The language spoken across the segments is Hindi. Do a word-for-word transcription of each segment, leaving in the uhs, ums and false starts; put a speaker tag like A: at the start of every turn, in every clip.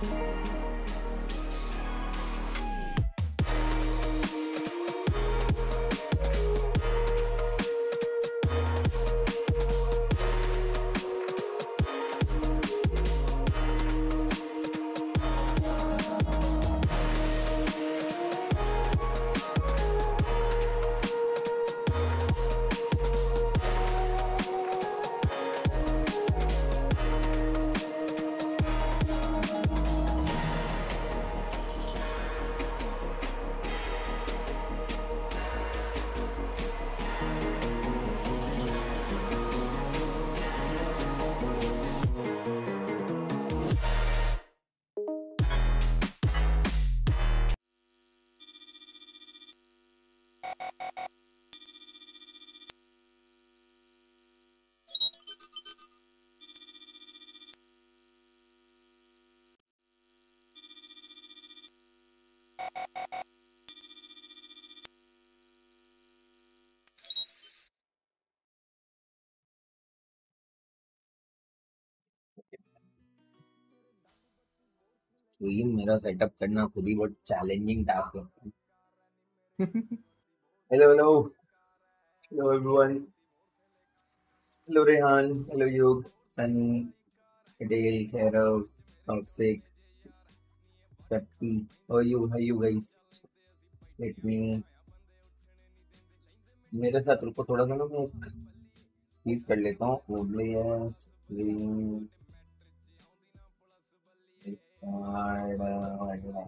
A: तो ये मेरा सेटअप करना खुद ही बहुत चैलेंजिंग टास्क लगता है। Hello hello hello everyone. Hello Rehan, hello Yog, Sunny, Patel, Khairav, toxic, Pepsi. How are you? How are you guys? Let me मेरे साथ रुको थोड़ा सा ना, मैं एक चीज कर लेता हूँ। ओब्लियस स्क्रीन रिकॉर्ड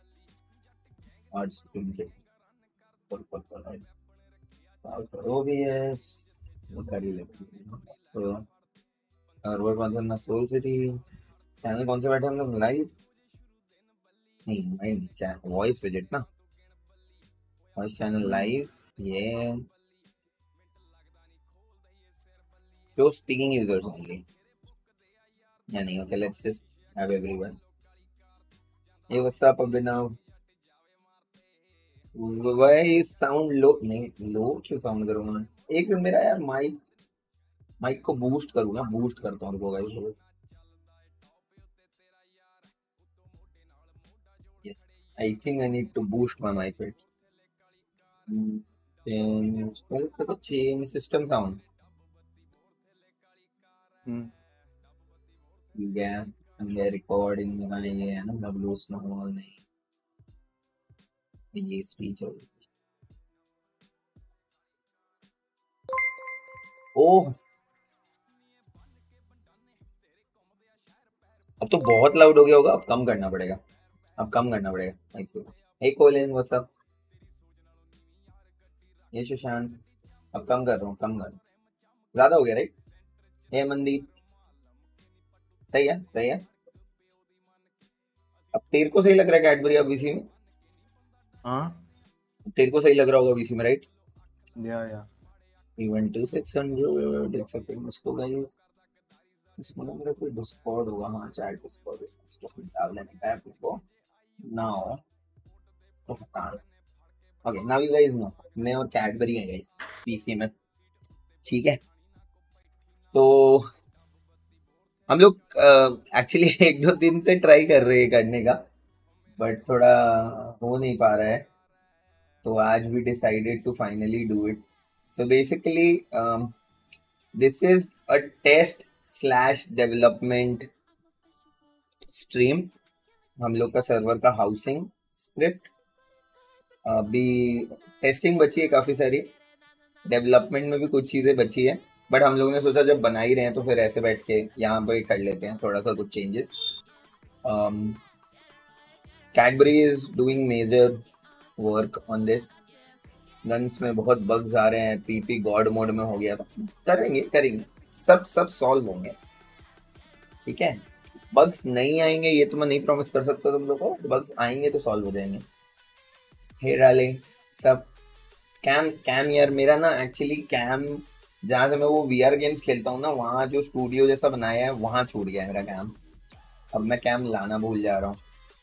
A: और स्क्रीन के पर पर पर ओबीएस वो कर ही लेते हैं। तो सर्वर कौन सा ना, सोल सिटी चैनल कौन से बैठे हम लोग? लाइव नहीं, नहीं चैनल वॉइस विजिट ना, वॉइस चैनल लाइव। ये जो स्पीकिंग यूजर्स ओनली या नहीं? Okay, let's just have everyone. ये व्हाट्स अप अभिनव? वही साउंड लो नहीं, लो क्यों साउंड करूंगा? एक दिन मेरा यार माइक माइक को बूस्ट करूंगा, बूस्ट करता हूँ रुको guys. I think I need to boost my mic bit. Change तो चेंज सिस्टम साउंड। Yeah, ये रिकॉर्डिंग में ये है ना, डब्ल्यू स्नॉल नहीं, ये स्पीच हो। ओह, अब तो बहुत लाउड हो गया होगा, अब कम करना पड़ेगा, अब कम करना पड़ेगा लाइक से। Hey Colin what's up? ये सुशांत, अब कम कर रहा हूँ, कम कर रहा हूँ। ज्यादा हो गया राइट? हे मनदीप, सही है सही है। अब तेरे को सही लग रहा है कैडबरी अब वीसी में?
B: हाँ
A: तेरे को सही लग रहा होगा वीसी में राइट?
B: या या
A: even two six hundred accept इसको गाइस। इसमें ना मेरा कोई डिस्कॉर्ड होगा, हाँ चैट डिस्कॉर्ड, इसको डाल लेने का है आपको नाउ। तो हटा, okay now you guys know मैं और कैडबरी है गाइस पीसी में, ठीक है? तो हम लोग एक्चुअली एक दो दिन से ट्राई कर रहे हैं करने का, बट थोड़ा हो नहीं पा रहा है, तो आज we decided to finally do it. So basically this is a test slash development stream. हम लोग का सर्वर का हाउसिंग स्क्रिप्ट अभी टेस्टिंग बची है, काफी सारी डेवलपमेंट में भी कुछ चीजें बची है, बट हम लोगों ने सोचा जब बना ही रहे हैं तो फिर ऐसे बैठ के यहाँ पे कर लेते हैं थोड़ा सा कुछ changes. Cadbury is doing major work on this. Guns में बहुत बग्स आ रहे हैं, पीपी गॉड मोड में हो गया, तो करेंगे करेंगे सब सब सॉल्व होंगे, ठीक है? बग्स नहीं आएंगे ये तो मैं नहीं प्रॉमिस कर सकता तुम लोगों को, बग्स आएंगे तो सॉल्व हो जाएंगे। हे डाले सब कैम कैम यार मेरा ना एक्चुअली कैम जहाँ से मैं वो वीआर गेम्स खेलता हूँ ना, वहाँ जो स्टूडियो जैसा बनाया है वहाँ छूट गया है मेरा कैम। अब मैं कैम लाना भूल जा रहा हूँ,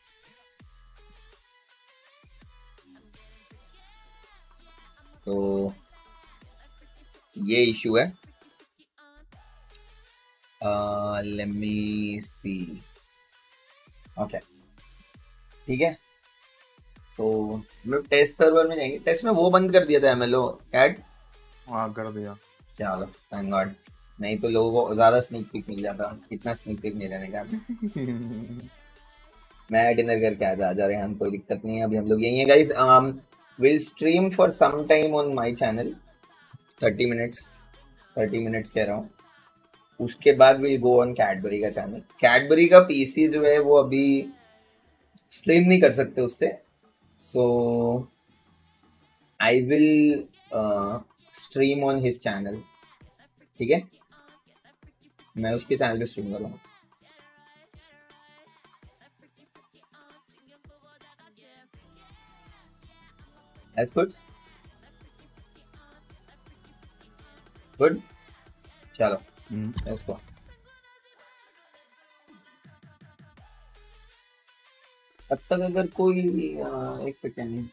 A: तो ये इशू है। लेट मी सी, ओके ठीक है, तो हम लोग टेस्ट सर्वर में जाएंगे। टेस्ट में वो बंद कर दिया था एमएलओ कैट।
B: हाँ कर दिया।
A: चलो थैंक गॉड, नहीं तो लोगों को ज्यादा स्नीक पिक मिल जाता। इतना स्नीक पिक नहीं रहने का। मैं डिनर करके आ जा जा रहे हैं हम, कोई दिक्कत नहीं है। अभी हम लोग यही है guys. Will stream for some time on my channel, thirty minutes, thirty minutes कह रहा हूँ। उसके बाद विल गो ऑन कैडबरी का चैनल। कैडबरी का पीसी जो है वो अभी स्ट्रीम नहीं कर सकते उससे, so I will stream on his channel. ठीक है, मैं उसके चैनल पे स्ट्रीम करूँगा। That's good. Good. चलो लेट्स गो। तब तक अगर कोई uh, एक सेकेंड,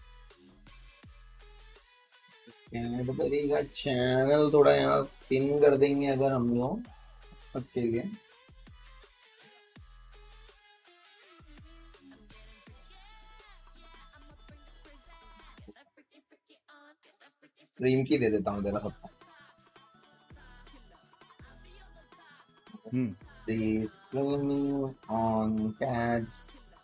A: कैडबरी का चैनल थोड़ा यहाँ पिन कर देंगे अगर हम लोग अकेले। स्ट्रीम की दे देता हूँ तेरा सबको। Streaming on Cat's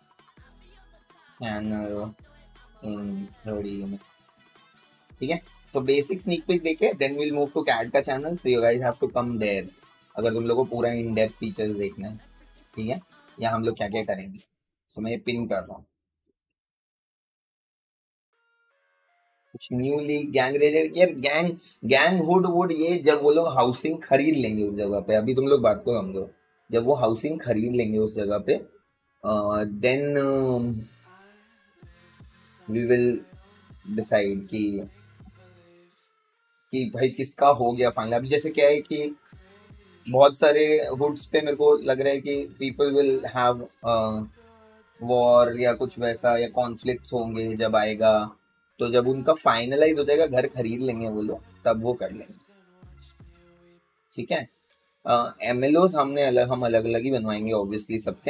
A: channel in thirty minutes। ठीक है, तो बेसिक स्नीक पिक देखे, then will move to cat का channel, so you guys have to come there अगर तुम लोगों को पूरा इन डेप्थ फीचर्स देखना है। ठीक है, या हम लोग क्या क्या करेंगे, सो मैं ये पिन कर रहा हूँ। कुछ न्यू लीग गैंग रेडेड, यार गैंग गैंग हुड वुड ये जब वो लोग हाउसिंग खरीद लेंगे उस जगह पे, अभी तुम लोग बात को समझो, जब वो हाउसिंग खरीद लेंगे उस जगह पे, देन वी विल डिसाइड कि कि भाई किसका हो गया फाइनल। अभी जैसे क्या है कि बहुत सारे हुड्स पे मेरे को लग रहा है कि पीपल विल हैव वॉर या कुछ वैसा, या कॉन्फ्लिक्ट्स होंगे जब आएगा, तो जब उनका फाइनलाइज हो जाएगा, घर खरीद लेंगे वो लोग, तब वो कर लेंगे। ठीक है, एमएलओस हमने अलग हम अलग अलग ही बनवाएंगे ऑब्वियसली, सबके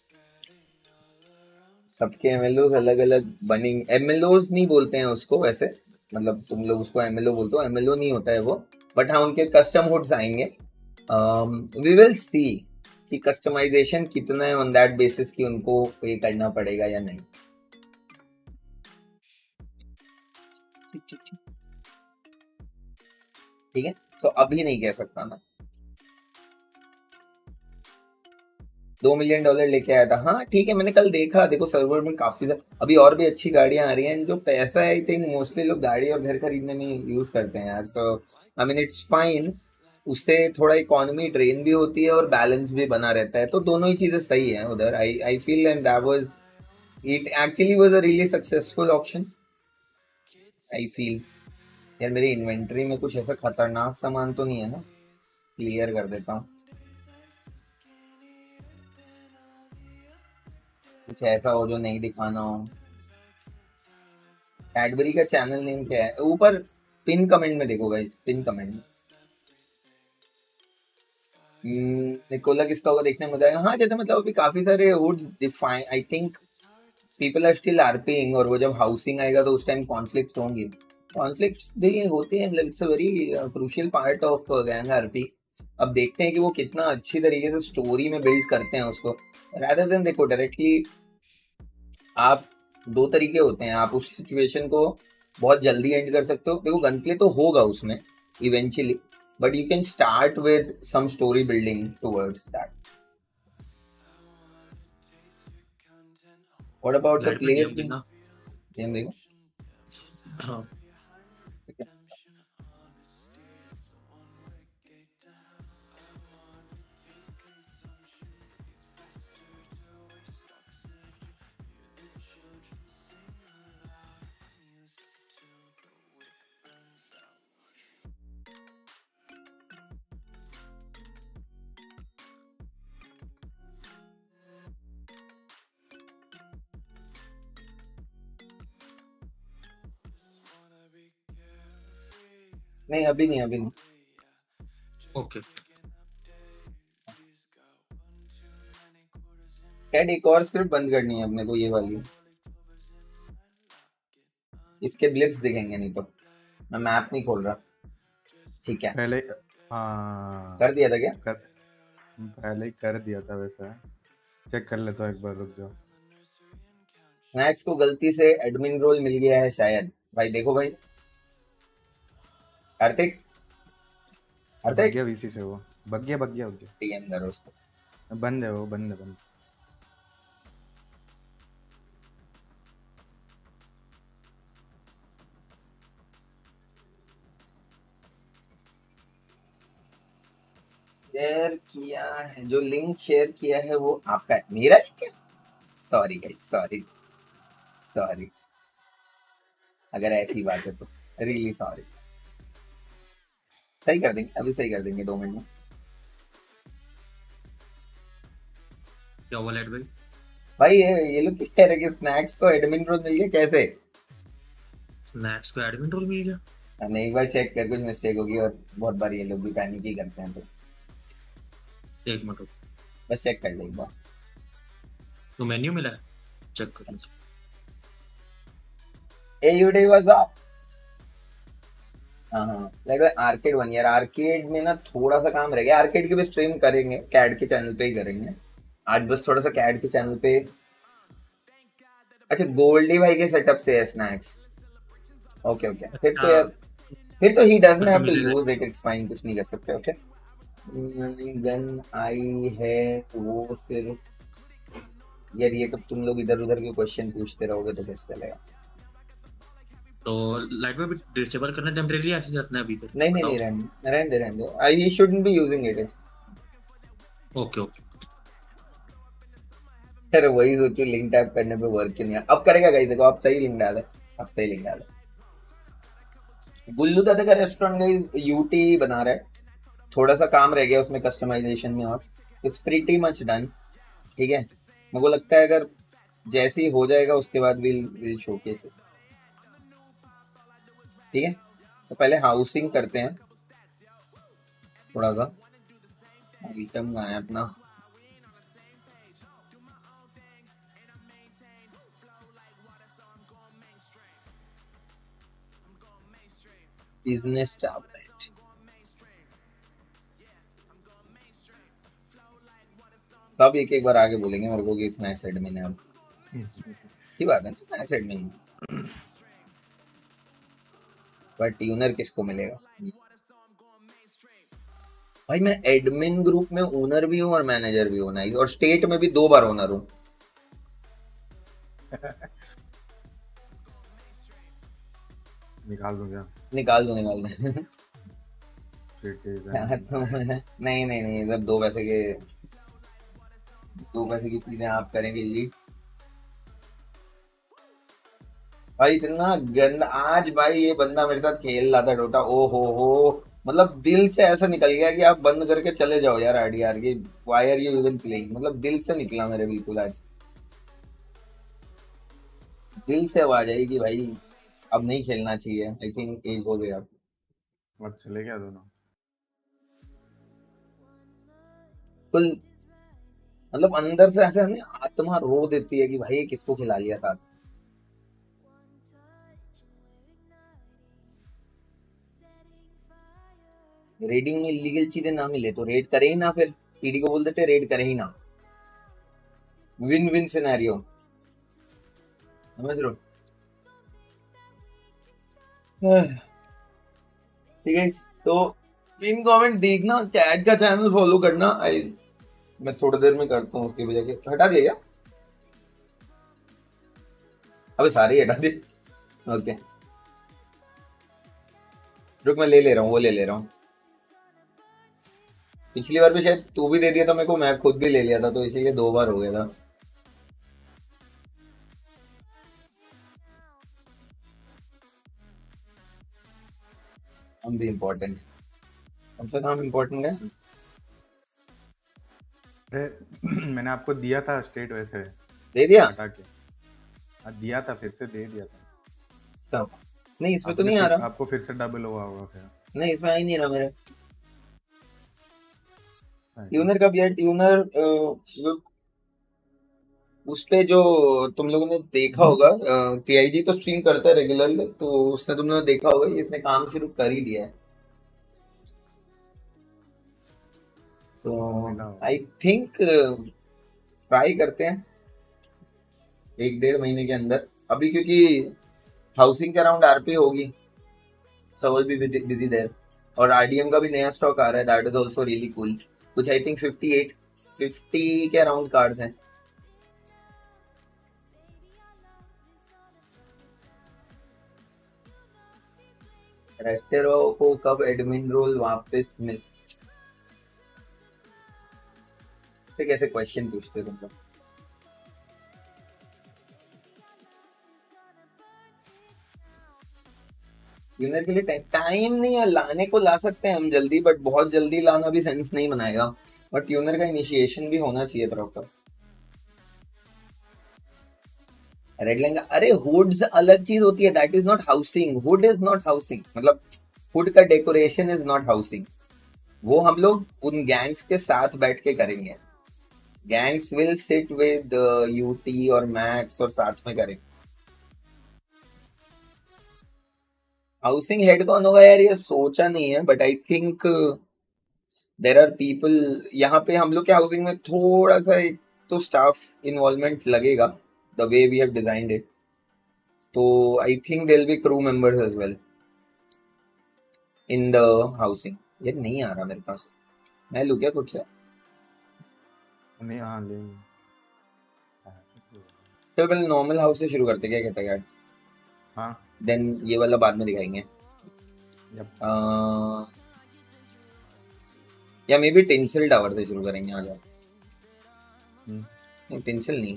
A: सबके एमएलओस अलग अलग बनेंगे। एमएलओस नहीं बोलते हैं उसको वैसे, मतलब तुम लोग उसको एमएलओ बोलते हो, एमएलओ नहीं होता है वो, बट हाँ उनके कस्टम हुड्स आएंगे। वी विल सी कि कस्टमाइजेशन कितना है ऑन दैट बेसिस कि उनको पे करना पड़ेगा या नहीं। ठीक है, सो अभी नहीं कह सकता मैं। दो मिलियन डॉलर लेके आया था, हाँ ठीक है, मैंने कल देखा, देखो सर्वर में काफी अभी और भी अच्छी गाड़ियां आ रही हैं। जो पैसा है आई थिंक मोस्टली लोग गाड़ी और घर खरीदने में यूज करते हैं यार, so I mean it's fine. उससे थोड़ा इकोनॉमी ड्रेन भी होती है और बैलेंस भी बना रहता है, तो दोनों ही चीजें सही है उधर। I I feel and that was it actually was a really successful option I feel. यार मेरी इन्वेंटरी में कुछ ऐसा खतरनाक सामान तो नहीं है ना, क्लियर कर देता हूँ। कुछ ऐसा हो जो नहीं दिखाना हो। कैडबरी का चैनल नेम क्या है, ऊपर पिन कमेंट में देखो गाइस, पिन कमेंट में। निकोला किसका होगा देखने में मजा आएगा। हाँ जैसे मतलब अभी काफी सारे woods define, I think people are still RPing, और वो जब हाउसिंग आएगा तो उस टाइम कॉन्फ्लिक्ट्स होंगे। कॉन्फ्लिक्ट्स भी होते हैं, it's a very crucial part of gang RP. अब देखते हैं कि वो कितना अच्छी तरीके से स्टोरी में बिल्ड करते हैं उसको, रादर देन देखो डायरेक्टली। आप दो तरीके होते हैं, आप उस सिचुएशन को बहुत जल्दी एंड कर सकते हो। देखो गन प्ले तो होगा उसमें eventually, but you can start with some story building towards that. What about the
C: light में
A: प्लेस
C: गेम
A: भी,
C: देखना।
A: गेम देखो।
C: हाँ
A: नहीं अभी नहीं, अभी नहीं।
C: ओके।
A: कैट एक और स्क्रिप्ट बंद करनी है अपने को, ये वाली। इसके ब्लिप्स दिखेंगे नहीं तो। मैं मैप नहीं खोल रहा। ठीक है,
B: पहले हाँ
A: कर दिया था क्या?
B: कर पहले ही कर दिया था वैसे। चेक कर लेता हूँ एक बार, रुक जाओ।
A: स्नैक्स को गलती से एडमिन रोल मिल गया है शायद। भाई देखो भाई, कार्तिक
B: बग
A: कार्तिक
B: गया वीसी से, वो बग गया बग गया बग गया।
A: गेम करो उसको।
B: बंद है वो, बंद है बंद।
A: शेयर किया है, जो लिंक शेयर किया है वो आपका है, मेरा लिंक है? सॉरी गाइस, सॉरी सॉरी, अगर ऐसी बात है तो रियली सॉरी। सही कर देंगे, अभी सही कर देंगे दो मिनट में।
C: क्या हुआ लेट भाई?
A: भाई ये ये लोग क्या कह रहे हैं कि स्नैक्स को एडमिन रोल मिल गया, कैसे?
C: स्नैक्स को एडमिन रोल मिल गया?
A: हमने एक बार चेक कर, कुछ मिस्टेक होगी, और बहुत बार ये लोग भी पैनिक ही करते हैं, तो
C: एक मिनट रुक।
A: बस चेक कर ले एक बार।
C: तो मेन्यू मिला है, चेक कर लो।
A: A UD was up. हाँ हाँ, लाइक आर्केड वन यार, आर्केड में ना थोड़ा सा काम रह गया। आर्केड की भी स्ट्रीम करेंगे, कैड के चैनल पे ही करेंगे आज, बस थोड़ा सा कैड के चैनल पे। अच्छा, गोल्डी भाई के सेटअप से है स्नैक्स। ओके ओके, फिर तो यार, फिर तो he doesn't have to use it, it's fine, कुछ नहीं कर सकते। ओके, गन आई है वो सिर्फ यार, ये सब तुम लोग इधर उधर के क्वेश्चन पूछते रहोगे तो कैसे चलेगा?
C: तो लाइट में भी डिसेबल करना टेम्परेरी ऐसे रखना है अभी फिर?
A: नहीं नहीं नहीं, रहने रहने दे रहने दे, I shouldn't be using it.
C: Okay okay.
A: अरे वही सोचो, लिंक टैप करने पे वर्क क्यों नहीं है? अब करेगा गाइस, देखो आप सही लिंक डाले, अब सही लिंक डाले। गुल्लू दादा का रेस्टोरेंट गाइस यूटी बना रहा है, थोड़ा सा काम रह गया उसमें कस्टमाइजेशन में, और इट्स प्रीटी मच डन। ठीक है, मेरे को लगता है अगर जैसे ही हो जाएगा उसके बाद विल विल शोकेस इट। ठीक है, तो पहले हाउसिंग करते हैं थोड़ा सा। आइटम का है अपना, बिजनेस टैबलेट। तब एक एक बार आगे बोलेंगे मेरे को कि स्नैक्स एडमिन है। की बात है ना, स्नैक्स एडमिन, पर ट्यूनर किसको मिलेगा? भाई मैं एडमिन ग्रुप में ओनर भी हूँ और मैनेजर भी हूँ, नाइस, और स्टेट में भी दो बार ओनर हूँ।
B: निकाल दूं क्या?
A: निकाल दो निकाल दो।
B: Citizen.
A: तो नहीं नहीं नहीं, सब दो पैसे के, दो पैसे की चीजें आप करेंगे जी भाई। इतना गंदा आज भाई ये बंदा मेरे साथ खेल रहा था डोटा, ओ हो हो, मतलब दिल से ऐसा निकल गया कि आप बंद करके चले जाओ यार आरडीआर की, why are you even playing, मतलब दिल से निकला मेरे, बिल्कुल आज दिल से आवाज आई कि भाई अब नहीं खेलना चाहिए, आई थिंक एज हो गया।
B: अब चले गया दोनों।
A: कुल मतलब अंदर से ऐसे हमें आत्मा रो देती है कि भाई ये किसको खिला लिया साथ। रेडिंग में इलीगल चीजें ना मिले तो रेड करे ही ना, फिर पीडी को बोल देते रेड करे ही ना, विन विन सिनेरियो, समझ रहे हो? ठीक है, तो पिन कमेंट देखना, कैट का चैनल फॉलो करना। आई मैं थोड़ी देर में करता हूँ उसकी वजह के, हटा दिया क्या? अबे सारे ही हटा दे। ओके रुक, मैं ले ले रहा हूँ, वो ले ले रहा हूँ। पिछली बार भी शायद तू भी दे दिया था मेरे को, मैं खुद भी ले लिया था, तो इसीलिए दो बार हो गया था। हम भी इम्पोर्टेंट, कौन सा काम इम्पोर्टेंट है?
B: अरे मैंने आपको दिया था स्टेट, वैसे
A: दे दिया?
B: हटा के। हाँ दिया था, फिर से दे दिया था।
A: तब नहीं, इसमें तो
B: आपने
A: नहीं आ
B: फिर-
A: रहा।
B: आपको फिर से डबल हुआ होगा फिर।
A: नहीं इसमें आ ही नहीं रहा मेरे।
B: हाँ,
A: ट्यूनर का भी है, ट्यूनर उस पे जो तुम लोगों ने देखा होगा, टीआईजी तो स्ट्रीम करता है रेगुलरली, तो उसने तुम लोगों ने देखा होगा कि इसने काम शुरू कर ही दिया है। तो
B: मिला होगा।
A: आई थिंक ट्राई करते हैं एक डेढ़ महीने के अंदर अभी, क्योंकि हाउसिंग के अराउंड आरपी होगी, so will be busy there. और आरडीएम का भी नया स्टॉक आ रहा है, that is also really cool. कुछ I think fifty eight fifty के अराउंड कार्ड्स हैं। रेस्टेरो को कब एडमिन रोल वापस मिल, तो कैसे क्वेश्चन पूछते हो तुम लोग? यूनिट के लिए टाइम टाइम नहीं है, लाने को ला सकते हैं हम जल्दी, बट बहुत जल्दी लाना भी सेंस नहीं बनाएगा। बट ट्यूनर का इनिशिएशन भी होना चाहिए प्रॉपर। रेड लाइन का, अरे हुड्स अलग चीज होती है, that is not housing. Hood is not housing, मतलब हुड का डेकोरेशन इज नॉट हाउसिंग। वो हम लोग उन गैंग्स के साथ बैठ के करेंगे। Gangs will sit with UT और मैक्स और साथ में करेंगे। हाउसिंग हेड कौन होगा यार, ये सोचा नहीं है, but I think there are people यहाँ पे। हम लोग के हाउसिंग में थोड़ा सा एक तो स्टाफ इन्वॉल्वमेंट लगेगा, the way we have designed it. तो I think there will be crew members as well in the housing. ये नहीं आ रहा मेरे पास, मैं लूँ क्या खुद से?
B: नहीं हाँ ले
A: तो पहले नॉर्मल हाउस से शुरू करते, क्या कहते हैं यार?
B: हाँ
A: देन ये वाला बाद में दिखाएंगे।
B: यप
A: अह, या मे बी टिंसल टावर से शुरू करेंगे। आ जाओ।
B: हम्म,
A: नहीं टिंसल नहीं,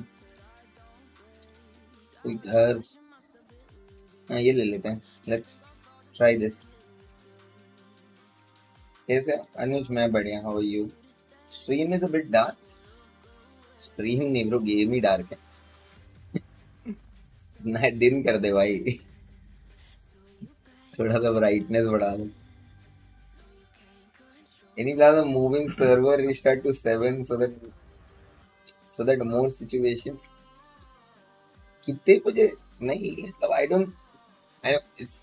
A: कोई घर। हाँ ये ले लेते हैं, लेट्स ट्राई दिस। कैसे अनुज? मैं बढ़िया, how are you? Stream is a bit dark. Stream नहीं ब्रो, गेम ही डार्क है। ना दिन कर दे भाई। थोड़ा सा ब्राइटनेस बढ़ा दो। Any plan of moving server restart to seven so that so that more situations? कितने बजे? नहीं मतलब I don't I it's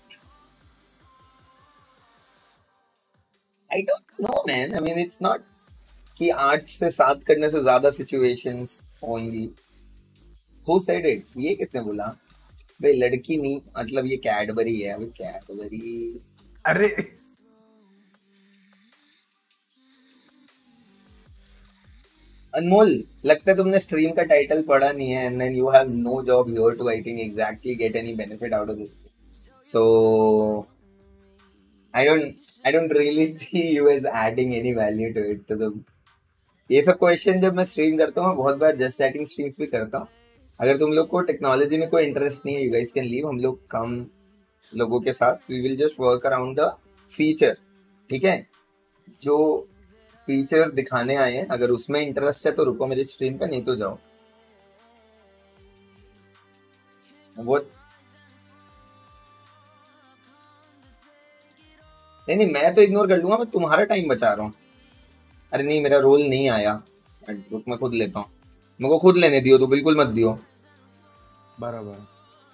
A: I don't know man. I mean it's not कि आठ से सात करने से ज्यादा सिचुएशंस होंगी। Who said it? ये किसने बोला भाई? लड़की नहीं, मतलब ये कैडबरी है अभी, कैडबरी।
B: अरे
A: अनमोल, लगता है तुमने स्ट्रीम का टाइटल पढ़ा नहीं है, and then you have no job here to I think exactly get any benefit out of this. So I don't I don't really see you as adding any value to it to the। ये सब क्वेश्चन जब मैं स्ट्रीम करता हूँ, बहुत बार जस्ट चैटिंग स्ट्रीम्स भी करता हूँ। अगर तुम लोग को टेक्नोलॉजी में कोई इंटरेस्ट नहीं है, यू गाइस कैन लीव। हम लोग कम लोगों के साथ we will just work around the feature, ठीक है? जो फीचर दिखाने आए हैं, अगर उसमें इंटरेस्ट है तो रुको मेरी स्ट्रीम पे, नहीं तो जाओ। वो नहीं नहीं, मैं तो इग्नोर कर लूंगा, मैं तुम्हारा टाइम बचा रहा हूँ। अरे नहीं, मेरा रोल नहीं आया, रुक मैं खुद लेता हूँ। मेरे को खुद लेने दियो, तो बिल्कुल मत दियो।
B: बराबर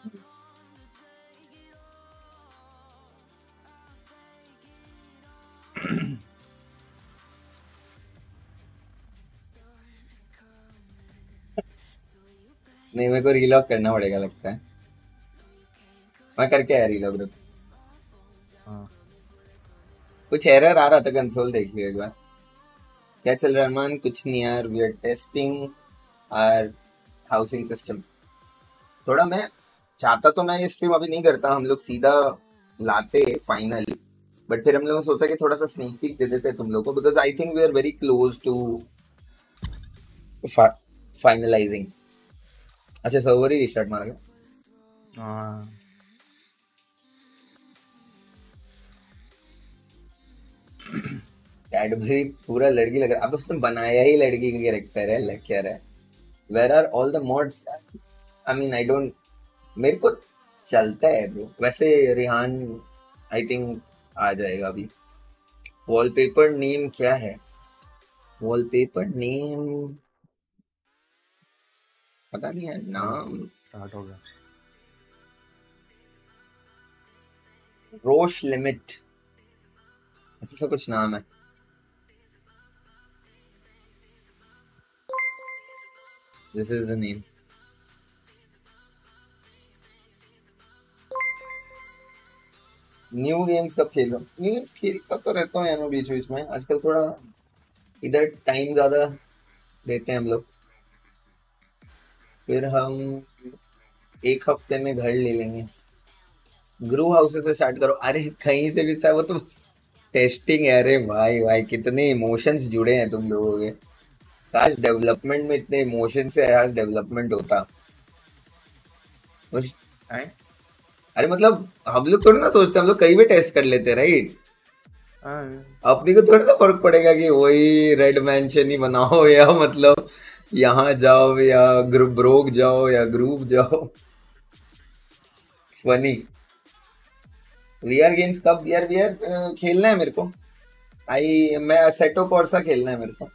A: नहीं, मेरे को रीलॉग करना पड़ेगा लगता है। मैं करके आया रीलॉग, रुक।
B: हाँ
A: कुछ एरर आ रहा था, कंसोल देख लियो एक बार। क्या चल रहा है अरमान? कुछ नहीं यार, we are testing our housing system. थोड़ा मैं चाहता तो मैं ये स्ट्रीम अभी नहीं करता, हम लोग सीधा लाते फाइनल, बट फिर हम लोगों ने सोचा कि थोड़ा सा स्नीक पीक दे देते तुम लोग को, because I think we are very close to finalizing. अच्छा, सर्वर ही रिस्टार्ट मार गया।
B: हाँ
A: कैडबरी पूरा लड़की लग रहा है। अब उसने बनाया ही लड़की का कैरेक्टर है, लेक्चर है। Where are all the mods? I mean I don't, मेरे को चलता है ब्रो। वैसे रिहान आई थिंक आ जाएगा अभी। वॉलपेपर नेम क्या है? वॉलपेपर नेम पता नहीं है नाम।
B: स्टार्ट हो गया।
A: रोश लिमिट ऐसा कुछ नाम है। This is the name. New games कब खेलो? न्यू गेम्स खेलता तो रहता हूँ यार मैं बीच बीच में। आजकल थोड़ा इधर टाइम ज्यादा देते हैं हम लोग। फिर हम एक हफ्ते में घर ले लेंगे। ग्रू हाउसेस से स्टार्ट करो। अरे कहीं से भी स्टार्ट, वो तो टेस्टिंग है। अरे भाई भाई कितने इमोशंस जुड़े हैं तुम लोगों के। काश डेवलपमेंट में इतने इमोशन से यार डेवलपमेंट होता। बस
B: हैं?
A: अरे मतलब हम लोग थोड़ा ना सोचते, हम लोग कहीं भी टेस्ट कर लेते राइट।
B: हाँ,
A: अपनी को थोड़ा सा फर्क पड़ेगा कि वही रेड मैंशन ही बनाओ या मतलब यहाँ जाओ या ग्रुप ब्रोक जाओ या ग्रुप जाओ। फनी। वीआर गेम्स कब? वीआर वीआर खेलना है मेरे को। आई मैं असेटो कॉर्सा खेलना है मेरे को।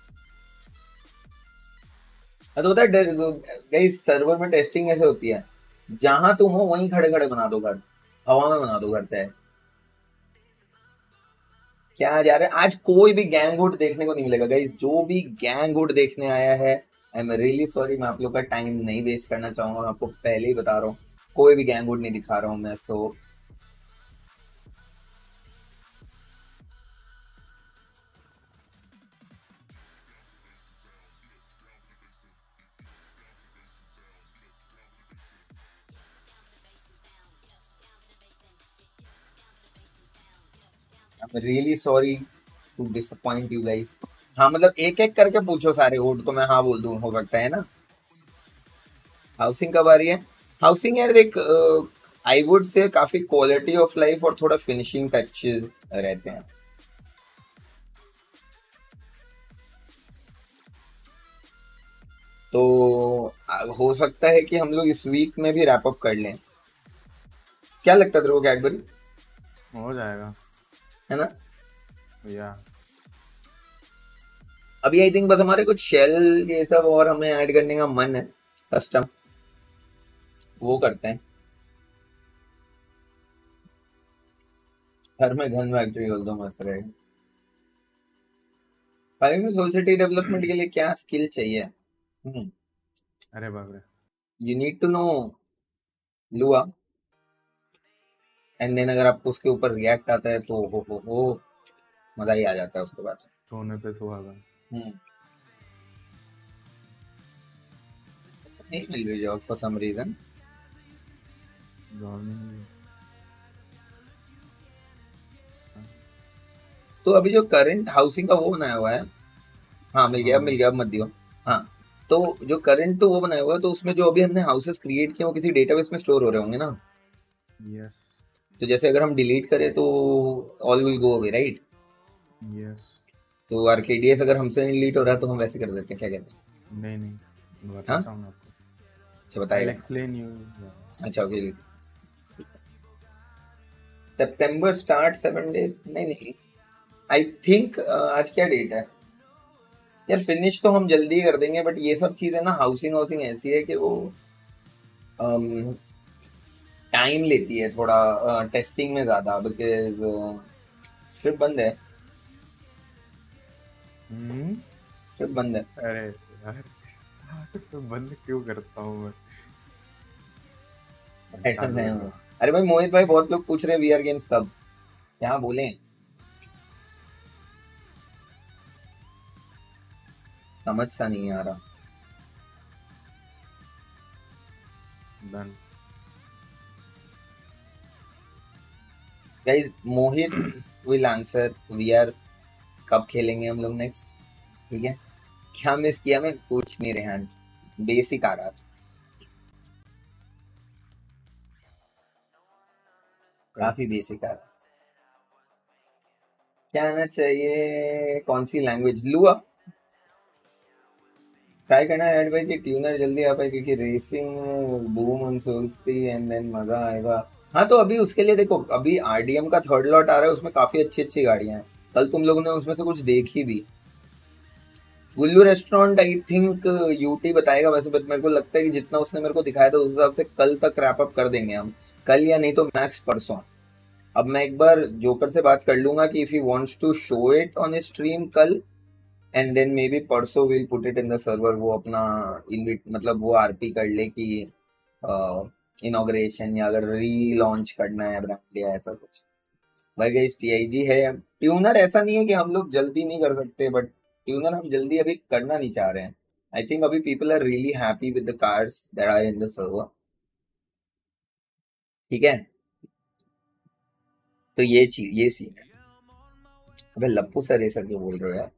A: हाँ, तो होता है गाइस सर्वर में टेस्टिंग ऐसे होती है, जहां तुम हो वहीं खड़े खड़े बना दो घर, हवा में बना दो घर चाहे क्या जा रहा है। आज कोई भी गैंगहुड देखने को नहीं मिलेगा गाइस। जो भी गैंगहुड देखने आया है आई एम रियली सॉरी, मैं आप लोग का टाइम नहीं वेस्ट करना चाहूंगा। मैं आपको पहले ही बता रहा हूँ कोई भी गैंगहुड नहीं दिखा रहा हूँ मैं। So I am really sorry to disappoint you guys. हाँ मतलब एक एक करके पूछो सारे वोट तो मैं हाँ बोल दूं, हो सकता है ना। हाउसिंग कब आ रही है? हाउसिंग यार देख, आई वुड से काफी क्वालिटी ऑफ लाइफ और थोड़ा फिनिशिंग टचेस रहते हैं। तो आ, हो सकता है कि हम लोग इस वीक में भी रैप अप कर लें। क्या लगता है तेरे को कैडबरी?
B: हो जाएगा
A: है ना।
B: या
A: अभी आई थिंक बस हमारे कुछ शेल ये सब और हमें ऐड करने का मन है कस्टम, वो करते हैं। घर में घन फैक्ट्री खोल दो मस्त रहेगा। फाइव में सोल सिटी डेवलपमेंट के लिए क्या स्किल चाहिए? हम्म
B: अरे बाप रे,
A: you need to know Lua and then अगर आपको उसके ऊपर रिएक्ट आता है तो हो हो हो मजा ही आ जाता है उसके बाद।
B: सोने पे सुहागा।
A: हम्म नहीं मिल रही job for some reason.
B: Government
A: तो अभी जो करंट हाउसिंग का वो बनाया हुआ है, हाँ मिल गया
B: हाँ।
A: मिल गया, अब मत दियो। हाँ तो जो करंट तो वो बनाया हुआ है, तो उसमें जो अभी हमने हाउसेस क्रिएट किए वो किसी डेटाबेस में स्टोर हो रहे होंगे ना।
B: यस
A: तो जैसे अगर हम डिलीट करें तो all will go away right.
B: Yes.
A: तो आरकेडीएस अगर हमसे डिलीट हो रहा है तो हम वैसे कर देते हैं, क्या कहते हैं?
B: नहीं नहीं, मैं बताता हूँ आपको।
A: अच्छा
B: I'll
A: बताएगा।
B: explain you.
A: अच्छा ओके। सितंबर स्टार्ट सेवन डेज नहीं नहीं आई थिंक। आज क्या डेट है यार? फिनिश तो हम जल्दी कर देंगे बट ये सब चीजें ना, हाउसिंग हाउसिंग ऐसी है कि वो टाइम लेती है थोड़ा टेस्टिंग में ज्यादा, बिकॉज स्क्रिप्ट बंद है।
B: हम्म
A: स्क्रिप्ट बंद है।
B: अरे यार, तो बंद क्यों करता हूँ मैं? चालू है ना।
A: अरे भाई मोहित भाई, बहुत लोग पूछ रहे हैं वीआर गेम्स कब, क्या बोले? समझ सा नहीं आ रहा।
B: Done.
A: Guys Mohit will answer VR कब खेलेंगे हम लोग नेक्स्ट, ठीक है। क्या मिस किया? मैं पूछ नहीं रहा, बेसिक आ रहा था, काफी बेसिक आ रहा। क्या आना चाहिए? कौन सी लैंग्वेज? लुआ ट्राई करना है भाई कि ट्यूनर जल्दी आ पाए, क्योंकि रेसिंग बूम ऑन सोल्स थी एंड देन मजा आएगा। हाँ तो अभी उसके लिए देखो, अभी आरडीएम का थर्ड लॉट आ रहा है, उसमें काफी अच्छी अच्छी गाड़ियां हैं। कल तुम लोगों ने उसमें से कुछ देखी भी। Gullu restaurant I think UT बताएगा वैसे, बट मेरे को लगता है कि जितना उसने मेरे को दिखाया था उस हिसाब से कल तक रैप अप कर देंगे हम, कल या नहीं तो मैक्स परसों। अब मैं एक बार जोकर से बात कर लूंगा कि if he wants to show it on stream कल, एंड देन मे बी परसों will put it in the server, वो अपना इनविट मतलब वो आरपी कर ले कि इनॉग्रेशन या अगर री लॉन्च करना है ब्रांड या ऐसा कुछ। भाई गाइस टीआईजी है ट्यूनर, ऐसा नहीं है कि हम लोग जल्दी नहीं कर सकते, बट ट्यूनर हम जल्दी अभी करना नहीं चाह रहे हैं। आई थिंक अभी people are really happy with the cars that are in the server, ठीक है। तो ये चीज ये सीन है। अबे लप्पू सर ऐसा क्यों बोल रहे हो यार?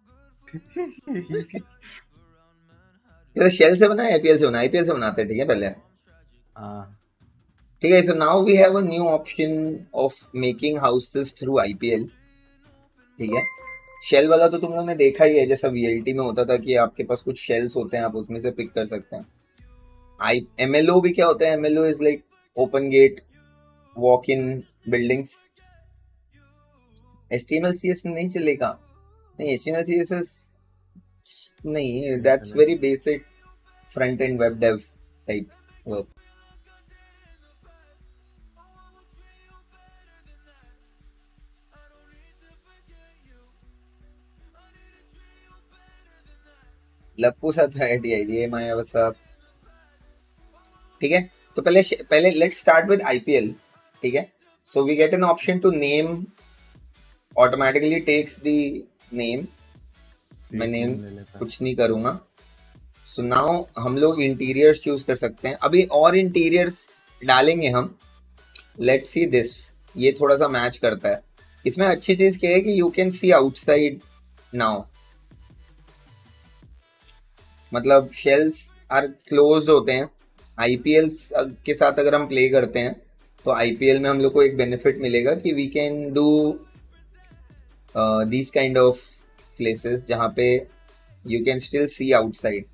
A: ये शेल से बना है आईपीएल से बना, आईपीएल से बनाते हैं, ठीक है पहले।
B: हाँ
A: ठीक है, so now we have a new option of making houses through IPL, ठीक है। शेल वाला तो तुम लोगों ने देखा ही है, जैसा वीएलटी में होता था कि आपके पास कुछ शेल्स होते हैं, आप उसमें से पिक कर सकते हैं। आई एमएलओ भी क्या होता है? MLO is like open gate walk in buildings. HTML CS नहीं चलेगा? नहीं, एचटीएमएल सीएसएस नहीं, that's very basic front end web dev type work. लप्पू साथ है टीआईजी माया बस आप, ठीक है। तो पहले पहले लेट्स स्टार्ट विद आईपीएल, ठीक है। So we get an option to name, automatically takes the name, मैं नेम कुछ नहीं करूंगा। सो नाउ हम लोग इंटीरियर्स चूज कर सकते हैं, अभी और इंटीरियर्स डालेंगे हम। लेट्स सी दिस, ये थोड़ा सा मैच करता है। इसमें अच्छी चीज क्या है कि you can see outside now, मतलब शेल्स आर क्लोज होते हैं। आईपीएल के साथ अगर हम प्ले करते हैं तो आईपीएल में हम लोग को एक बेनिफिट मिलेगा कि we can do this kind of places जहाँ पे you can still see outside,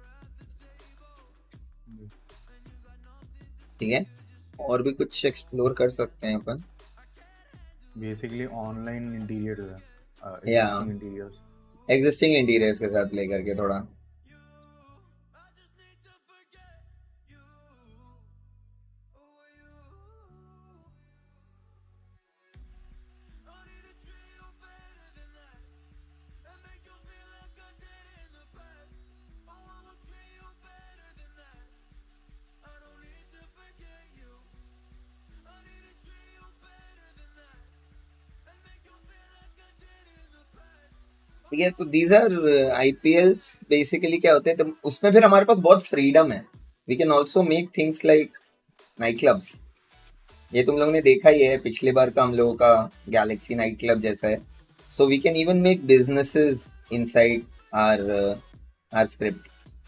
A: ठीक है। और भी कुछ एक्सप्लोर कर सकते हैं अपन।
B: बेसिकली ऑनलाइन इंटीरियर है,
A: या
B: इंटीरियर्स
A: एग्जिस्टिंग इंटीरियर्स के साथ प्ले करके थोड़ा। ठीक है, तो दीज आर आईपीएल्स बेसिकली क्या होते हैं, तो उसमें फिर हमारे पास बहुत फ्रीडम है। We can also make things like night clubs, ये तुम लोगों ने देखा ही है पिछले बार का हम लोगों का गैलेक्सी नाइट क्लब जैसा है। So we can even make businesses inside our our script.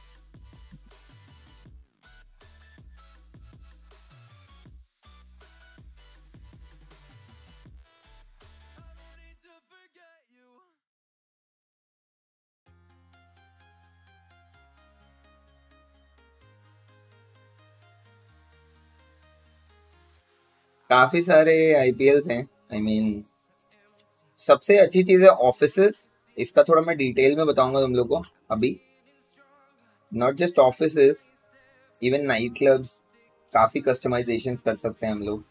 A: काफी सारे आईपीएल्स हैं। आई I मीन mean, सबसे अच्छी चीज है ऑफिसेस, इसका थोड़ा मैं डिटेल में बताऊंगा तुम लोग को अभी। Not just offices, even night clubs, काफी कस्टमाइजेशंस कर सकते हैं हम लोग,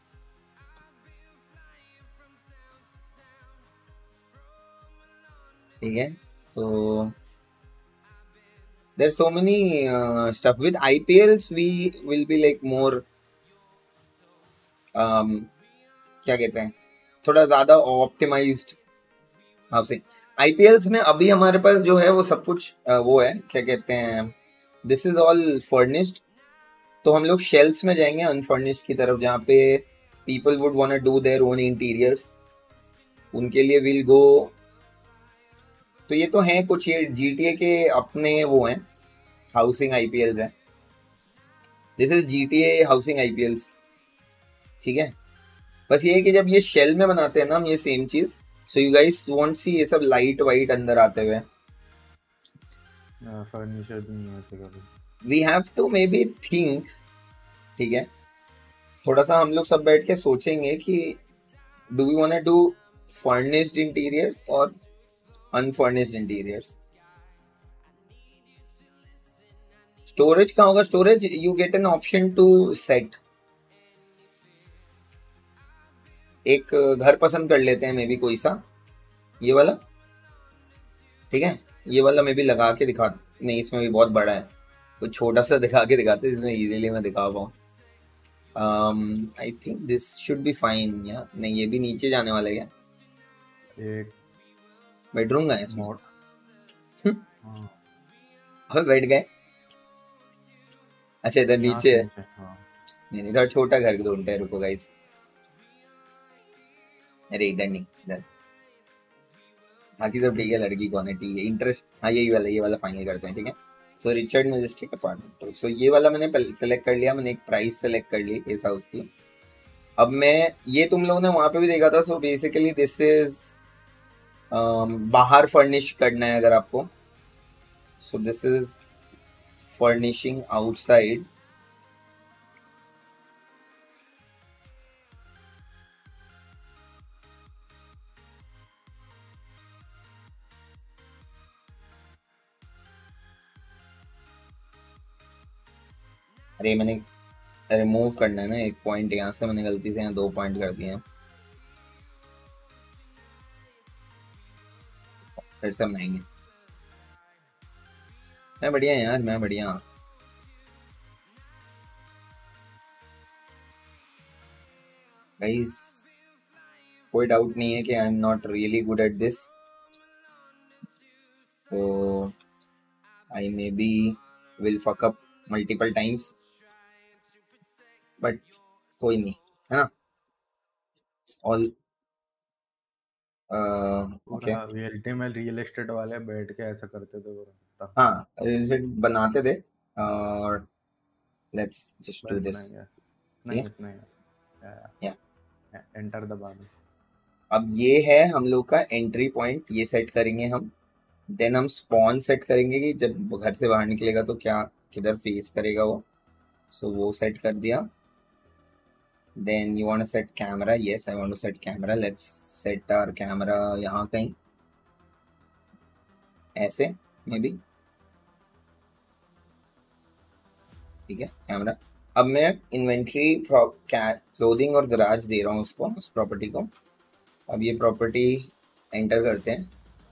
A: ठीक है। तो there so many stuff with IPLs, we will be like more Um, क्या कहते हैं, थोड़ा ज्यादा ऑप्टिमाइज्ड हाउसिंग। आईपीएल्स में अभी हमारे पास जो है वो सब कुछ uh, वो है, क्या कहते हैं, दिस इज ऑल फर्निश्ड। तो हम लोग शेल्स में जाएंगे अनफर्निश्ड की तरफ, जहाँ पे people would want to do their own interiors, उनके लिए विल गो। तो ये तो हैं कुछ, ये जीटीए के अपने वो हैं हाउसिंग आईपीएल्स हैं। This is GTA housing IPLs, ठीक है। बस ये है कि जब ये शेल में बनाते हैं ना हम ये सेम चीज, so you guys won't see ये सब लाइट वाइट अंदर आते हुए।
B: फर्नीचर भी नहीं आते कभी।
A: We have to maybe think, ठीक है, थोड़ा सा हम लोग सब बैठ के सोचेंगे कि do we want to do furnished interiors और अनफर्निश्ड इंटीरियर्स। स्टोरेज कहाँ होगा? Storage you get an option to set. एक घर पसंद कर लेते हैं मे बी कोई सा, ये वाला, ठीक है। ये वाला मे बी लगा के दिखा, नहीं इसमें भी बहुत बड़ा है, कुछ छोटा सा दिखा के दिखाते जिसमें इजीली मैं दिखा पाऊँ। I think this should be fine या नहीं, ये भी नीचे जाने वाला है क्या?
B: एक
A: बेडरूम का है इसमें?
B: मोड। हाँ,
A: अबे बैठ गए। अच्छा इधर
B: यहाँ
A: नीचे
B: से
A: है।
B: नीचे, हाँ।
A: नहीं नहीं, इधर छोटा घर ढूंढते हैं, रुको गाइस। अरे इधर नहीं, इधर। हाँ की सब ठीक है, लड़की कौन है, ठीक है, इंटरेस्ट, हाँ यही वाला, ये वाला फाइनल करते हैं, ठीक है। So Richard Majestic apartment, so ये वाला मैंने सेलेक्ट कर लिया, मैंने एक प्राइस सेलेक्ट कर ली इस हाउस की। अब मैं, ये तुम लोगों ने वहां पे भी देखा था, सो बेसिकली दिस इज बाहर फर्निश करना है अगर आपको, so this is furnishing outside. अरे मैंने रिमूव करना है ना एक पॉइंट, यहाँ से मैंने गलती से यहाँ दो पॉइंट कर दिए हैं, फिर से बनाएंगे। मैं बढ़िया यार, मैं बढ़िया। गाइस कोई डाउट नहीं है कि I am not really good at this, so I maybe will fuck up multiple times, but कोई नहीं, है ना, all ओके।
B: रियलिटी में रियल एस्टेट वाले बैठ के ऐसा करते थे वो।
A: हाँ रियल एस्टेट बनाते थे, और लेट्स जस्ट डू दिस।
B: नहीं इतना ही,
A: या
B: एंटर दबा दो।
A: अब ये है हम लोग का एंट्री पॉइंट, ये सेट करेंगे हम। देन हम स्पॉन सेट करेंगे कि जब घर से बाहर निकलेगा तो क्या किधर फेस करेगा वो, सो so, वो सेट कर दिया। Then you want to set camera, yes I want to set camera, let's set our camera यहाँ कहीं ऐसे मे बी, ठीक है कैमरा। अब मैं इन्वेंट्री, क्लोथिंग और गराज दे रहा हूँ उसको, उस प्रॉपर्टी को। अब ये प्रॉपर्टी एंटर करते हैं,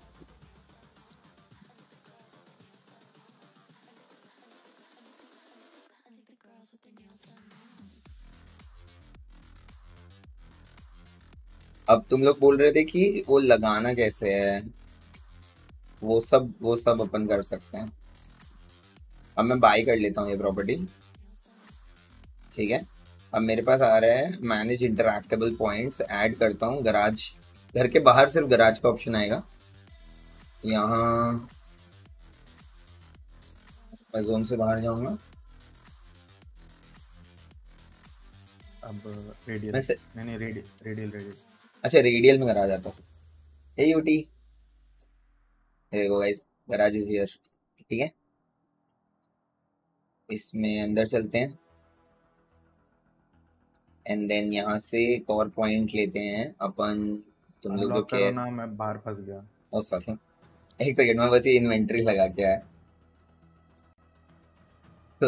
A: अब तुम लोग बोल रहे थे कि वो लगाना कैसे है, वो सब वो सब अपन कर सकते हैं। अब मैं बाय कर लेता हूँ ये प्रॉपर्टी, ठीक है। अब मेरे पास आ रहा है मैनेज इंटरैक्टेबल पॉइंट्स, ऐड करता हूँ गराज। घर के बाहर सिर्फ गराज का ऑप्शन आएगा, यहाँ मैं जोन से बाहर जाऊंगा।
B: अब रेडियल,
A: मैं से...
B: नहीं नहीं रेडियल रेडियल रेडियल
A: अच्छा रेडियल में गराज आता है। हे यूटी, देखो गाइस गराज इज हियर, ठीक है। इसमें अंदर चलते हैं, एंड देन यहाँ से एक और पॉइंट लेते हैं अपन। तुम लोग जो
B: करो ना, मैं बाहर फंस गया।
A: ओ सॉरी, एक सेकंड में बस ये इन्वेंटरी लगा के आया। तो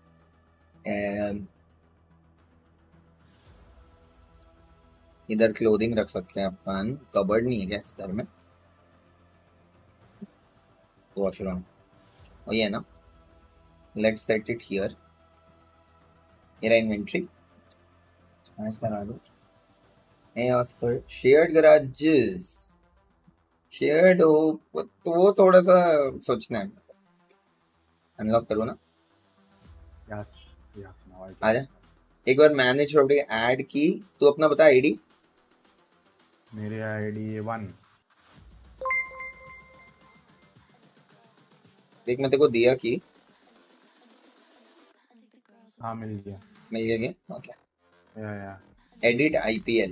A: इधर क्लोथिंग रख सकते हैं अपन, कबर्ड नहीं है क्या इस घर में? वॉशरूम वही है ना, लेट्स सेट इट हियर। मेरा इन्वेंटरी करा दो। ऑस्कर शेयर्ड गराजेस, शेयर्ड हो तो वो थोड़ा सा सोचना है। अनलॉक करो ना,
B: यस यस नाउ
A: आजा। एक बार मैनेज प्रॉपर्टी ऐड की, तू अपना बता आईडी।
B: मेरी आईडी वन।
A: देख मैं तेरे को दिया कि
B: हाँ मिल गया
A: मिल गया, ओके।
B: या या
A: एडिट आईपीएल,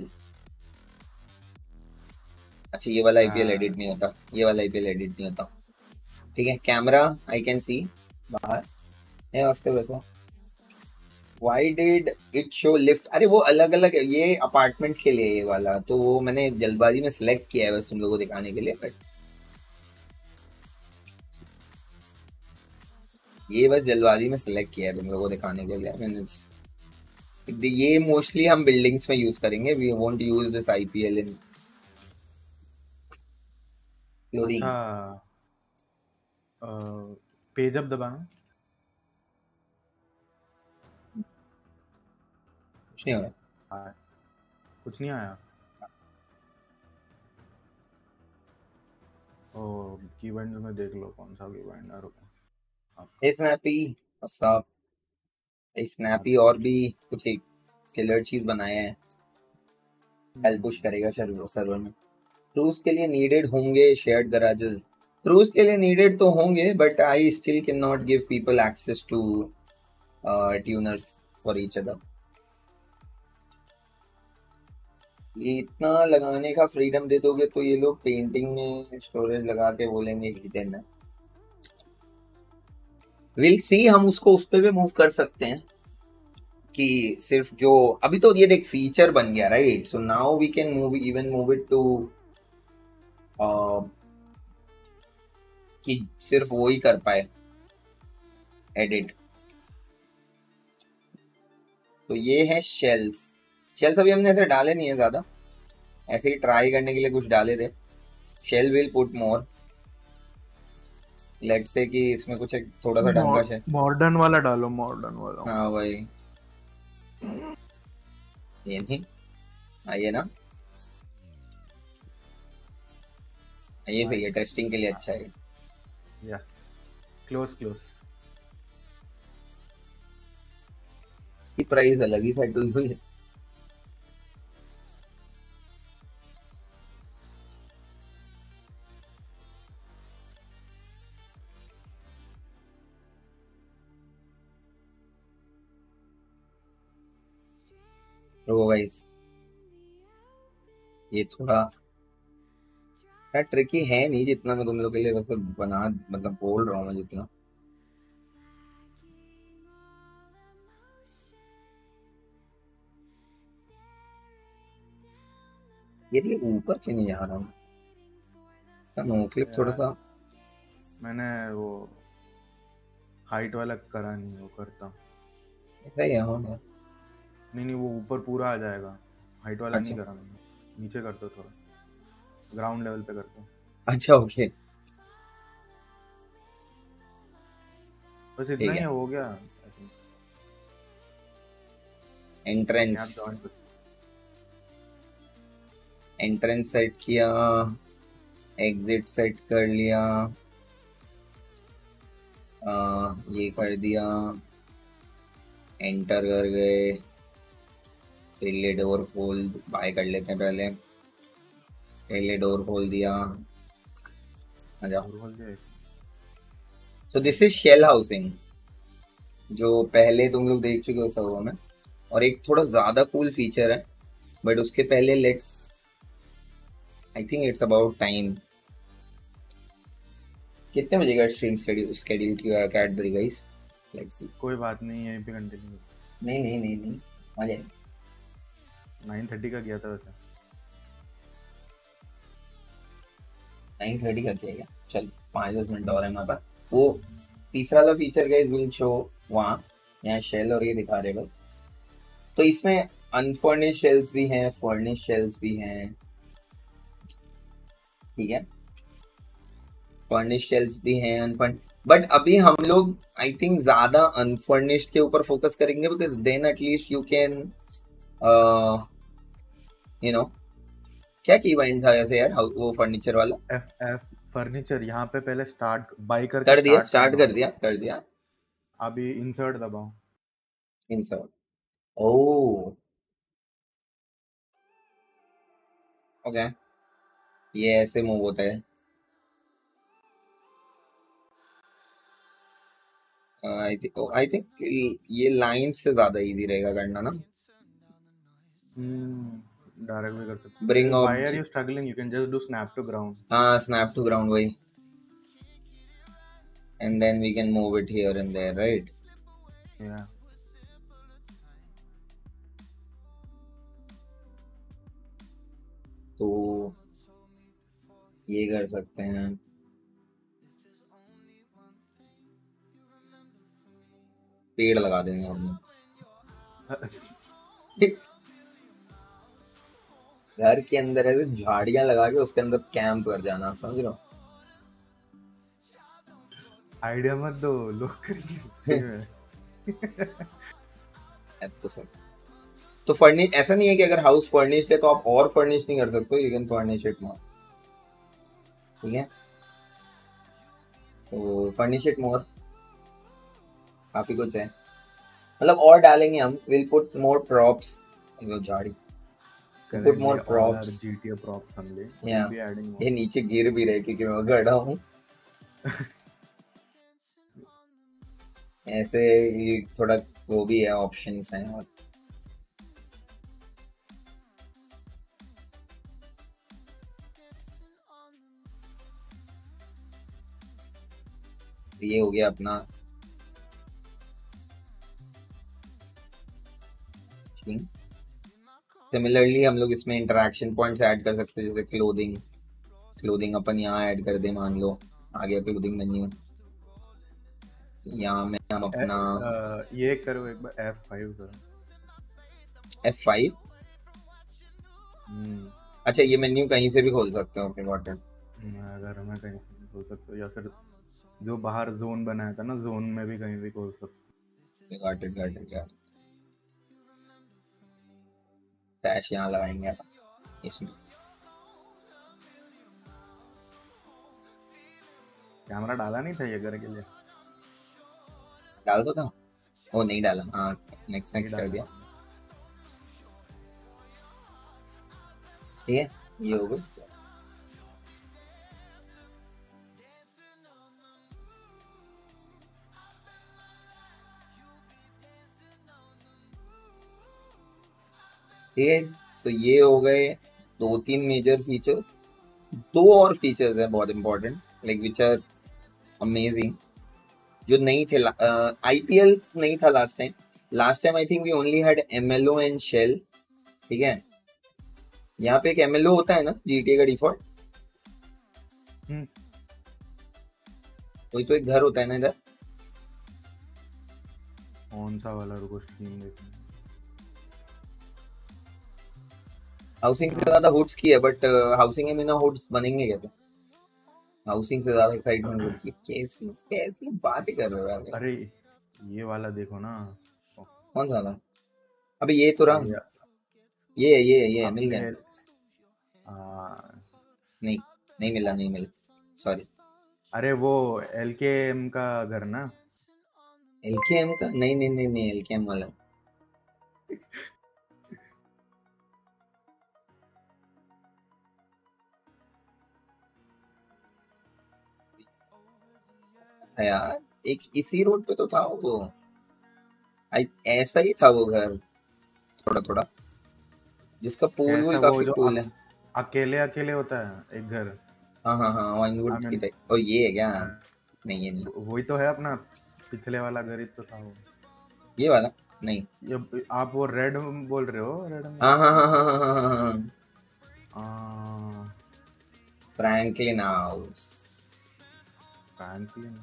A: अच्छा ये वाला आईपीएल एडिट नहीं होता, ये वाला आईपीएल एडिट नहीं होता, ठीक है। कैमरा आई कैन सी बाहर है उसके वैसा। Why did it show lift? अरे वो अलग अलग है, ये अपार्टमेंट के लिए ये वाला, तो वो मैंने जल्दबाजी में सिलेक्ट किया है बस तुम लोगों को दिखाने के लिए, बट ये बस जल्दबाजी में सिलेक्ट किया है तुम लोगों को दिखाने के लिए। I mean, it's- ये मोस्टली हम बिल्डिंग्स में यूज करेंगे, we won't use this IPL in clothing.
B: अच्छा पेज अप दबाना।
A: कुछ नहीं हो रहा।
B: हाँ, कुछ नहीं आया। ओ कीवर्ड में देख लो कौन सा कीवर्ड है, रुको।
A: हे स्नैपी, व्हाट्सअप। स्नैपी और भी कुछ एक किलर चीज बनाया है, हेल्प पुश करेगा सर्वर सर्वर में। क्रूज के लिए नीडेड होंगे शेयर्ड गराजेस। क्रूज के लिए नीडेड तो होंगे, but I still can not give people access to tuners for each other. ये इतना लगाने का फ्रीडम दे दोगे तो ये लोग पेंटिंग में स्टोरेज लगा के बोलेंगे हिडन है। विल सी, हम उसको उस पे भी मूव कर सकते हैं कि सिर्फ जो अभी तो ये देख फीचर बन गया right, so now we can move even move it to कि सिर्फ वो ही कर पाए एडिट। तो ये है शेल्स। शेल्स अभी हमने ऐसे डाले नहीं है ज्यादा, ऐसे ही ट्राई करने के लिए कुछ डाले थे। Shell will put more, let's say कि इसमें कुछ एक थोड़ा सा ढंग का शेल।
B: मॉडर्न वाला डालो, मॉडर्न वाला।
A: हाँ भाई, ये नहीं आइए ना, ये सही है, टेस्टिंग के लिए अच्छा है।
B: Yes, close close.
A: की प्राइस अलग ही सेट हुई हुई है। तो गाइस ये थोड़ा ट्रिकी है नहीं जितना मैं तुम लोग के लिए वैसे बना मतलब बोल रहा हूँ मैं जितना। ये ये ऊपर क्यों नहीं जा रहा हूँ, नो क्लिप थोड़ा सा।
B: मैंने वो हाइट वाला करा नहीं, वो करता हूँ।
A: ऐसा ही है हो गया।
B: नहीं नहीं, वो ऊपर पूरा आ जाएगा, हाइट वाला
A: अच्छा
B: नहीं करा मैंने, नीचे कर दो थोड़ा, ग्राउंड लेवल पे करता हूँ।
A: अच्छा ओके,
B: बस इतना
A: ठीक
B: ही
A: है।
B: हो गया।
A: एंट्रेंस एंट्रेंस सेट किया, एग्जिट सेट कर लिया, आ, ये कर दिया, एंटर कर गए, पहले डोर खोल बाय कर लेते हैं, पहले पहले डोर खोल दिया। आ जाओ। तो दिस इज शेल हाउसिंग, जो पहले तुम लोग देख चुके हो सर्वर में, और एक थोड़ा ज्यादा कूल फीचर है, बट उसके पहले let's I think it's about time. कितने बजे का स्ट्रीम शेड्यूल शेड्यूल किया कैडबरी गाइस? Let's see.
B: कोई बात नहीं, यहीं पे कंटिन्यू।
A: नहीं नहीं नहीं नहीं आ जाए।
B: नाइन थर्टी का किया था वैसे।
A: नाइन थर्टी का किया गया, चल पाँच दस मिनट और है हमारे पास। वो तीसरा वाला फीचर गाइस विल शो वहाँ, यहाँ शेल और ये दिखा रहे बस। तो इसमें अनफर्निश्ड शेल्स भी हैं, फर्निश्ड शेल्स भी हैं, ठीक है, फर्निश्ड शेल्स भी हैं, अनफर्निश्ड। बट अभी हम लोग आई थिंक ज्यादा अनफर्निश्ड के ऊपर फोकस करेंगे, because then at least you can you know क्या की इवेंट था ऐसे यार वो फर्नीचर वाला।
B: एफ एफ फर्नीचर यहाँ पे पहले स्टार्ट बाय करके
A: कर दिया,
B: start
A: स्टार्ट
B: करना
A: कर दिया कर दिया।
B: अभी इंसर्ट दबाओ।
A: इंसर्ट, ओह ओके, ये ऐसे मूव होता है। आई थिंक आई थिंक ये लाइन से ज्यादा इजी रहेगा करना ना।
B: डायरेक्ट भी कर सकते।
A: Bring
B: why are you
A: object,
B: struggling, you can just do snap to ground.
A: हाँ स्नैप टू ग्राउंड वही, and then we can move it here and there, right?
B: Yeah.
A: तो ये कर सकते हैं। पेड़ लगा देंगे हमने। घर के अंदर ऐसे झाड़ियां लगा के उसके अंदर कैंप कर जाना, समझ रहे हो?
B: आइडिया मत दो, लोग करेंगे सही में।
A: तो सर तो फर्निश ऐसा नहीं है कि अगर हाउस फर्निश्ड है तो आप और फर्निश नहीं कर सकते, you can furnish it more, ठीक है? तो फर्निश इट मोर, काफी कुछ है, मतलब और डालेंगे हम। विल पुट मोर प्रॉप्स, झाड़ी, put more props,
B: GTA props हम ले,
A: या
B: we'll be adding more.
A: ये नीचे गिर भी रहे क्योंकि मैं गड़ा हूँ। ऐसे ये थोड़ा वो भी है, ऑप्शंस हैं। और ये हो गया अपना सिमिलरली हम लोग इसमें इंटरेक्शन पॉइंट्स ऐड कर सकते हैं, जैसे क्लोथिंग। क्लोथिंग अपन यहाँ ऐड कर दे, मान लो आ गया क्लोथिंग मेन्यू। यहाँ में हम अपना
B: अ, ये करो एक बार एफ फाइव करो।
A: एफ फाइव, अच्छा ये मेन्यू कहीं से भी खोल सकते हो? Okay got it.
B: अगर मैं कहीं से भी खोल सकता हूँ, या फिर जो बाहर जोन बनाया था ना, जोन में भी कहीं भी खोल सकते
A: हो। Got it got it got it. Dash यहाँ लगाएंगे अपन इसमें।
B: कैमरा डाला नहीं था ये घर के लिए?
A: डाल दो था, वो नहीं डाला। हाँ नेक्स्ट नेक्स्ट कर दिया, ठीक है? ये हो गया। ठीक है, तो ये हो गए दो तीन मेजर फीचर्स। दो और फीचर्स हैं बहुत important, like which are amazing, जो नहीं थे। आईपीएल नहीं था last time. Last time I think we only had MLO and shell, ठीक है? यहाँ पे एक एमएलओ होता है ना जीटीए का डिफॉल्ट, कोई तो एक घर होता है ना इधर।
B: कौन सा वाला? रुको स्ट्रीम देखने।
A: हाउसिंग से ज्यादा हुड्स की है, बट हाउसिंग में ना हुड्स बनेंगे कैसे? हाउसिंग से ज्यादा एक्साइटमेंट हुड की। कैसी कैसी बातें कर रहे हो यार?
B: अरे ये वाला देखो ना।
A: कौन सा वाला? अबे ये तो रहा, ये ये ये मिल गया। नहीं नहीं मिला, नहीं मिला, सॉरी।
B: अरे वो एलकेएम का घर ना?
A: एलकेएम का? नहीं नहीं नहीं नहीं, एलकेएम वाला। यार एक इसी रोड पे तो था वो, ऐसा ही था वो घर, थोड़ा थोड़ा, जिसका पूल वूल काफी कूल है।
B: अकेले अकेले होता है एक घर।
A: हाँ हाँ हाँ, वाइनवुड की टाइप। और ये है क्या? नहीं ये नहीं,
B: वही तो है अपना पिछले वाला घर ही तो था वो।
A: ये वाला नहीं,
B: ये आप वो रेड बोल रहे हो? रेड में
A: हाँ हाँ हाँ हाँ हाँ हाँ
B: हाँ,
A: फ्रैंकलिन हाउस।
B: फ्रैंकलिन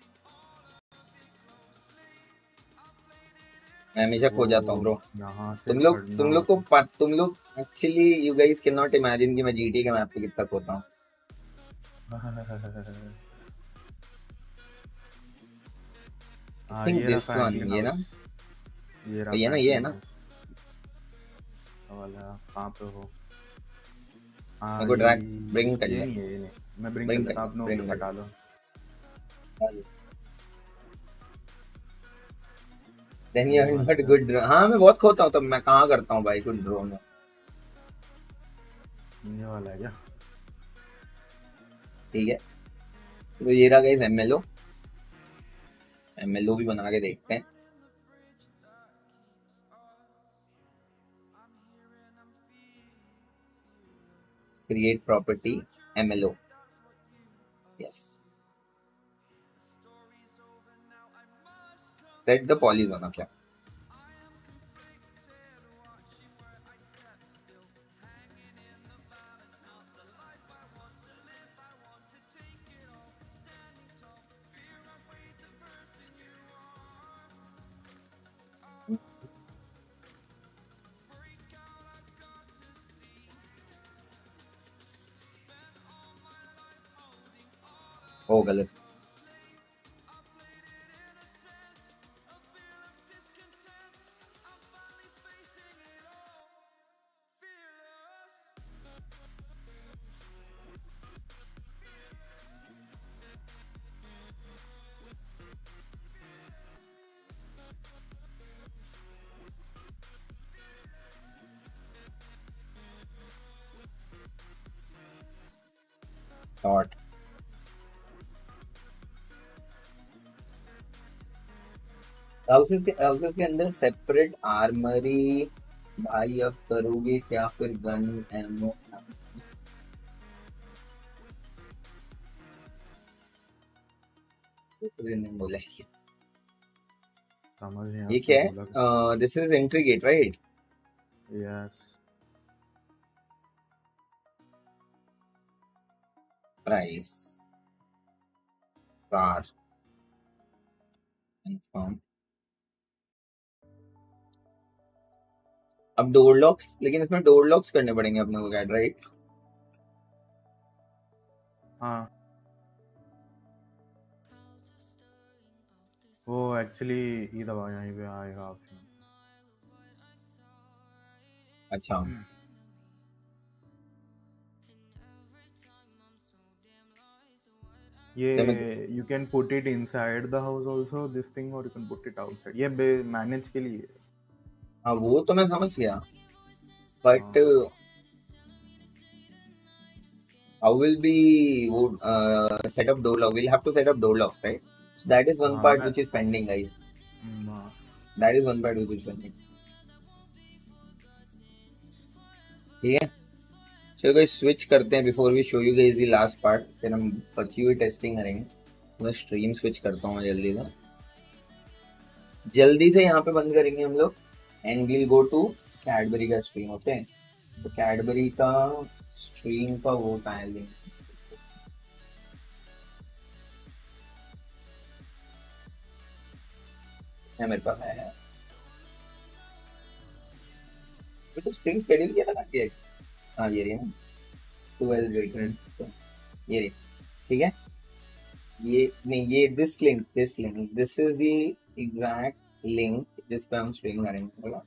A: मैं हमेशा खो जाता हूँ ब्रो। तुम लोग तुम लोग को तुम लोग actually you guys can not imagine कि मैं जीटी के मैप पे कितना खोता हूँ। आई थिंक दिस वन, ये ना
B: ये
A: तो ये ना ये है ना
B: वाला। कहाँ पे हो?
A: मेरे को ड्रैग ब्रिंग कर ले।
B: ये नहीं, मैं ब्रिंग कर देता, आप नो हटा लो।
A: Then you are not good draw। हाँ मैं बहुत खोता हूँ, तब मैं कहाँ करता हूँ भाई कुछ ड्रॉ में।
B: ये वाला है क्या?
A: ठीक है, तो ये रहा गाइस एमएलओ। एमएलओ भी बना के देखते हैं। Create property MLO, yes. Set the polygon. क्या ओ गलत। शॉर्ट। हाउसेस के हाउसेस के अंदर सेपरेट आर्मरी भाई अब करोगे क्या फिर गन एमो? नहीं बोला ये
B: समझ नहीं
A: ये क्या है? This is entry gate right?
B: Yes.
A: Price car confirm. अब डोर लॉक्स, लेकिन इसमें डोर लॉक्स करने पड़ेंगे अपने को कैड राइट?
B: हाँ वो एक्चुअली ये दबा यहीं पे आएगा ऑप्शन।
A: अच्छा
B: ये you can put it inside the house also this thing और you can put it outside. ये मैनेज के लिए।
A: हाँ वो तो मैं समझ गया, but how will be would uh, set up door lock? We'll have to set up door locks, right? So that is one
B: हाँ,
A: part
B: मैं-
A: which is pending, guys.
B: हाँ,
A: That is one part which is pending. ठीक है, चलो गाइस स्विच करते हैं before we show you guys the last part, फिर हम बची हुई टेस्टिंग करेंगे। मैं स्ट्रीम स्विच करता हूँ जल्दी से जल्दी से यहाँ पे बंद करेंगे हम लोग and we'll go to Cadbury का स्ट्रीम। ओके, तो कैडबरी का स्ट्रीम का वो कहाँ है लिंक? है मेरे पास है, है। तो स्ट्रीम शेड्यूल किया था क्या? हाँ ये रही है ना, ट्वेल्व रेटेड ये रही, ठीक है। ये नहीं, ये this link this link this is the exact link जिस पे हम स्ट्रीम करेंगे, बोला।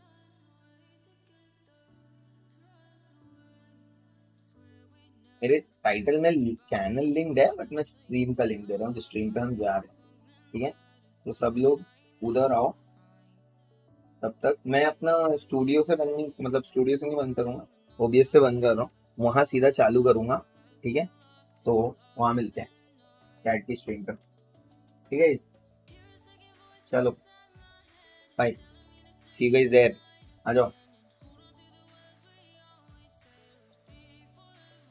A: मेरे टाइटल में चैनल लिंक है, बट मैं स्ट्रीम का लिंक दे रहा हूँ जो स्ट्रीम पे हम जा रहे हैं, ठीक है। तो सब लोग उधर आओ, तब तक मैं अपना स्टूडियो से बंद, मतलब स्टूडियो से नहीं बंद करूंगा, ओबीएस से बंद कर रहा हूँ, वहां सीधा चालू करूंगा, ठीक है। तो वहां मिलते हैं कैट की स्ट्रीम पर, ठीक है। चलो bye, see you guys there, आ जाओ।